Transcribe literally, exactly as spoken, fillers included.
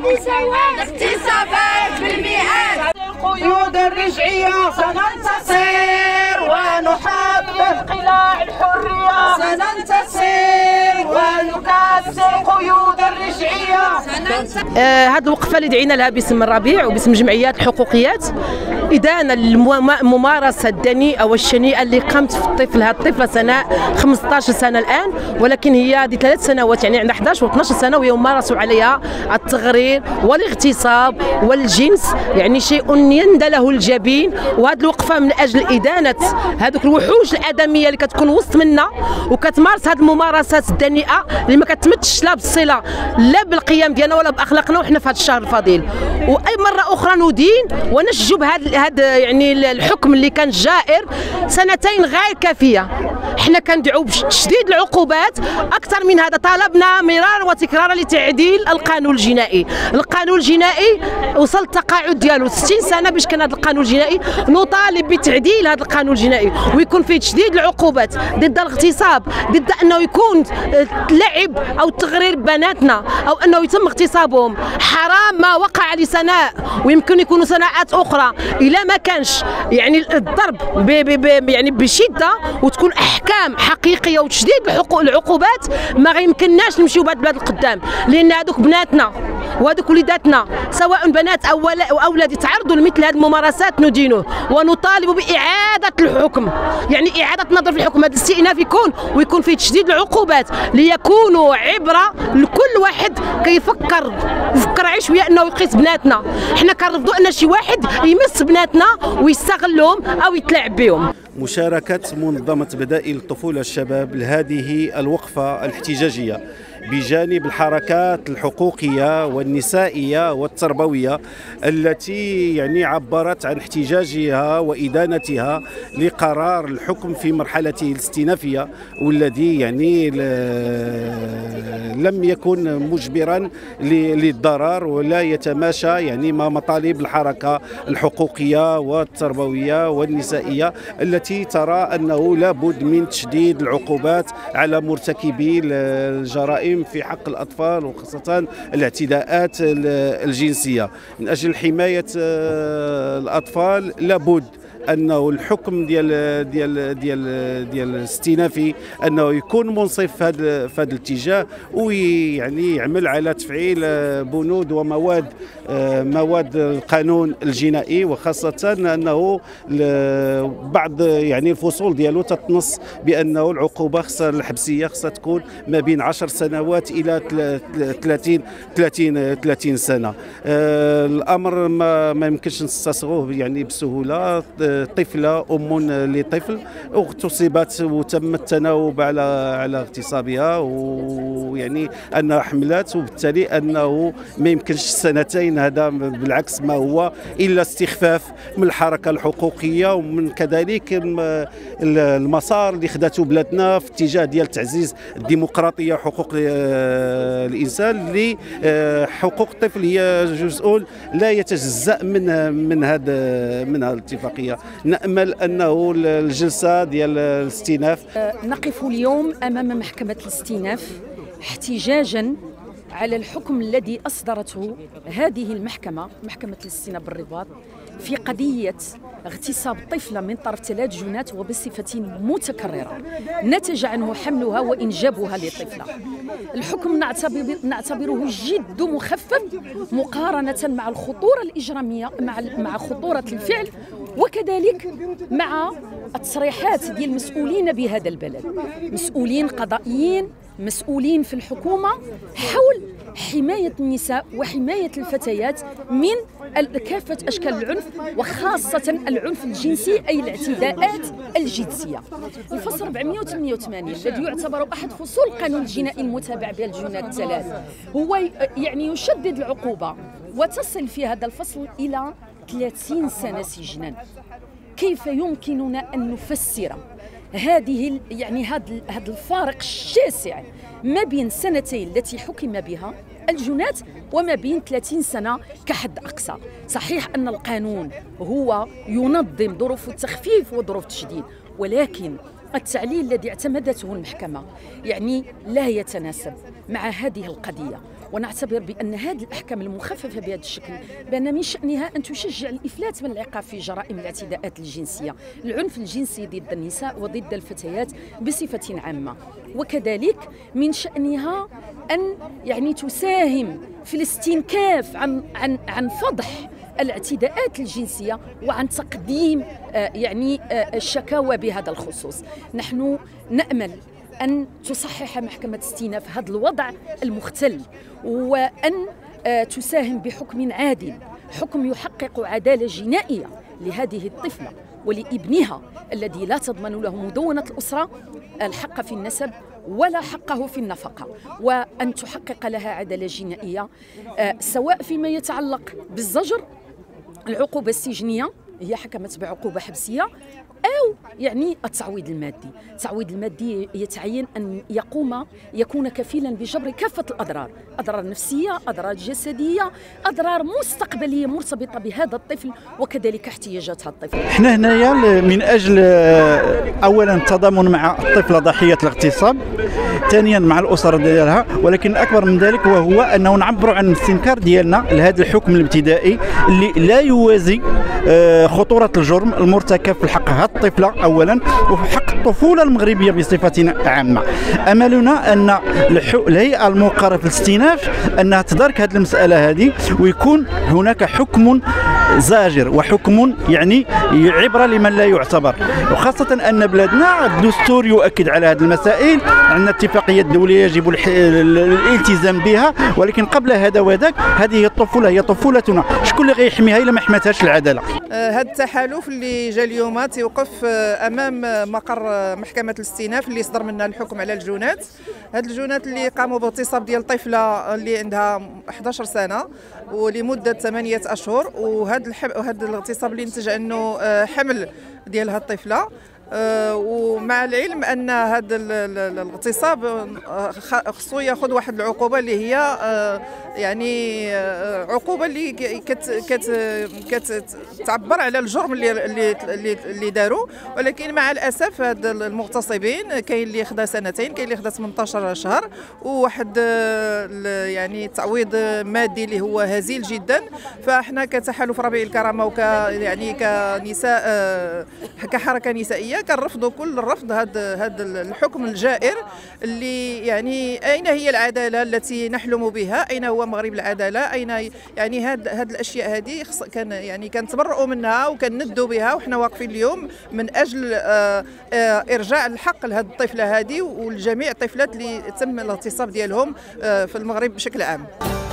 مساواة اغتصابات بالمئات. القيود الرجعية سننتصر ونحقق قلاع الحرية، سننتصر ونكسر القيود الرجعية. آه هذه الوقفة اللي دعينا لها باسم الربيع وباسم جمعيات الحقوقيات إدانة للممارسة الدنيئة والشنيئة اللي قامت في الطفل. هذه الطفلة سنة خمسطاش سنة الآن، ولكن هي هذه ثلاث سنوات يعني عندها إحداش و اثناش سنة وهي ممارسة عليها التغرير والاغتصاب والجنس، يعني شيء يندى له الجبين. وهذه الوقفة من أجل إدانة هذوك الوحوش الآدمية اللي كتكون وسط منا وكتمارس هذه الممارسات الدنيئة اللي ما كتمتش لا بالصلة لا بالقيم ديالنا ولا بأخلاقنا وحنا في هذا الشهر الفضيل. وأي مرة أخرى ندين ونشجب هذا هذا يعني الحكم اللي كان جائر سنتين غير كافية. احنا كندعو بتشديد العقوبات اكثر من هذا. طالبنا مرارا وتكرارا لتعديل القانون الجنائي. القانون الجنائي وصل التقاعد ديالو ستين سنه باش كان هذا القانون الجنائي. نطالب بتعديل هذا القانون الجنائي ويكون فيه تشديد العقوبات ضد الاغتصاب، ضد انه يكون لعب او تغرير بناتنا او انه يتم اغتصابهم. حرام ما وقع لسناء ويمكن يكونوا سنوات اخرى الا ما كانش يعني الضرب ب ب يعني بشده وتكون احكام حقيقيه وتشديد الحقوق العقوبات. ما غيمكنناش نمشيو بهذا البلاد القدام، لان هذوك بناتنا وهذوك وليداتنا سواء بنات او اولاد يتعرضوا لمثل هذه الممارسات ندينوه ونطالب باعاده الحكم، يعني اعاده نظر في الحكم. هذا الاستئناف يكون ويكون فيه تشديد العقوبات ليكونوا عبره لكل واحد كيفكر يفكر عي شويه انه يقيس بناتنا. حنا كنرفضوا ان شي واحد يمس بناتنا ويستغلهم او يتلاعب بهم. مشاركة منظمة بدائل الطفولة الشباب لهذه الوقفة الاحتجاجية بجانب الحركات الحقوقية والنسائية والتربوية التي يعني عبرت عن احتجاجها وإدانتها لقرار الحكم في مرحلته الاستئنافية، والذي يعني لم يكن مجبرا للضرر ولا يتماشى يعني مع مطالب الحركة الحقوقية والتربوية والنسائية التي ترى أنه لابد من تشديد العقوبات على مرتكبي الجرائم في حق الأطفال وخاصة الاعتداءات الجنسية. من أجل حماية الأطفال لابد انه الحكم ديال ديال ديال ديال الاستئنافي انه يكون منصف في هذا في هذا الاتجاه، ويعني يعمل على تفعيل بنود ومواد مواد القانون الجنائي، وخاصه انه بعض يعني الفصول ديالو تتنص بانه العقوبه خاصها الحبسيه خاصها تكون ما بين عشر سنوات الى ثلاثين ثلاثين ثلاثين سنه. الامر ما, ما يمكنش نستصغوه يعني بسهوله. طفلة أم لطفل اغتصبت وتم التناوب على على اغتصابها، ويعني أنها حملت، وبالتالي أنه ما يمكنش سنتين. هذا بالعكس ما هو إلا استخفاف من الحركة الحقوقية ومن كذلك المسار اللي خدته بلادنا في اتجاه ديال تعزيز الديمقراطية وحقوق الإنسان. اللي حقوق الطفل هي جزء لا يتجزأ من من هذا من هذه الاتفاقية. نأمل أنه الجلسة ديال الاستئناف. نقف اليوم أمام محكمة الاستئناف احتجاجا على الحكم الذي أصدرته هذه المحكمة، محكمة الاستئناف بالرباط، في قضية اغتصاب طفلة من طرف ثلاث جنات وبصفة متكررة نتج عنه حملها وإنجابها للطفلة. الحكم نعتبر نعتبره جد مخفف مقارنة مع الخطورة الإجرامية، مع مع خطورة الفعل، وكذلك مع التصريحات ديال المسؤولين بهذا البلد، مسؤولين قضائيين، مسؤولين في الحكومة، حول حماية النساء وحماية الفتيات من كافة أشكال العنف، وخاصة العنف الجنسي أي الاعتداءات الجنسية. الفصل أربعمئة وثمانية وثمانين الذي يعتبر أحد فصول القانون الجنائي المتابع بها الجنات الثلاث هو يعني يشدد العقوبة وتصل في هذا الفصل إلى ثلاثين سنة سجنا. كيف يمكننا أن نفسر هذه يعني هذا هذا الفارق الشاسع ما بين سنتين التي حكم بها الجنات وما بين ثلاثين سنة كحد أقصى؟ صحيح أن القانون هو ينظم ظروف التخفيف وظروف التشديد، ولكن التعليل الذي اعتمدته المحكمة يعني لا يتناسب مع هذه القضية، ونعتبر بأن هذه الأحكام المخففة بهذا الشكل بأن من شأنها أن تشجع الإفلات من العقاب في جرائم الاعتداءات الجنسية، العنف الجنسي ضد النساء وضد الفتيات بصفة عامة، وكذلك من شأنها أن يعني تساهم في الاستنكاف عن عن عن فضح الاعتداءات الجنسية وعن تقديم يعني الشكاوى بهذا الخصوص. نحن نأمل أن تصحح محكمة الاستئناف هذا الوضع المختل، وأن تساهم بحكم عادل، حكم يحقق عدالة جنائية لهذه الطفلة ولابنها الذي لا تضمن له مدونة الأسرة الحق في النسب ولا حقه في النفقة، وأن تحقق لها عدالة جنائية سواء فيما يتعلق بالزجر، العقوبة السجنية هي حكمت بعقوبة حبسية، أو يعني التعويض المادي. التعويض المادي يتعين أن يقوم يكون كفيلا بجبر كافة الأضرار، أضرار نفسية، أضرار جسدية، أضرار مستقبلية مرتبطة بهذا الطفل وكذلك احتياجات هذا الطفل. احنا هنايا من أجل أولا التضامن مع الطفلة ضحية الاغتصاب، ثانيا مع الأسرة ديالها، ولكن الأكبر من ذلك وهو أنه نعبروا عن الاستنكار ديالنا لهذا الحكم الابتدائي اللي لا يوازي خطورة الجرم المرتكب في حق هذه الطفلة أولا وفي حق الطفولة المغربية بصفة عامة. أملنا أن الهيئة الموقرة في الاستئناف أنها تدرك هذه المسألة هذه، ويكون هناك حكم زاجر وحكم يعني عبرة لمن لا يعتبر، وخاصة أن بلادنا الدستور يؤكد على هذه المسائل، عندنا اتفاقية دولية يجب الالتزام بها، ولكن قبل هذا وذاك هذه الطفولة هي طفولتنا، شكون اللي غيحميها إلا ما حماتهاش العدالة؟ هذا التحالف اللي جا اليوم تيوقف امام مقر محكمه الاستئناف اللي صدر منها الحكم على الجنات. هاد الجنات اللي قاموا باغتصاب ديال طفله اللي عندها إحدى عشرة سنه ولمده ثمانية اشهر، وهذا وهذا الاغتصاب اللي نتج عنه حمل ديال هاد الطفله. أه ومع العلم ان هذا الاغتصاب خصو ياخذ واحد العقوبه اللي هي أه يعني أه عقوبه اللي كت كت كتعبر على الجرم اللي اللي اللي داروا، ولكن مع الاسف هاد المغتصبين كاين اللي خدا سنتين، كاين اللي خدا ثمانية عشر شهر، وواحد يعني تعويض مادي اللي هو هزيل جدا. فاحنا كتحالف ربيع الكرامه وك يعني كنساء أه كحركه نسائيه كنرفضوا كل الرفض هذا هذا الحكم الجائر اللي يعني اين هي العداله التي نحلم بها؟ اين هو مغرب العداله؟ اين يعني هاد هاد الاشياء هذه كان يعني كنتبرؤوا منها وكندوا بها، وحنا واقفين اليوم من اجل آآ آآ ارجاع الحق لهذه الطفله هذه ولجميع الطفلات اللي تم الاغتصاب ديالهم في المغرب بشكل عام.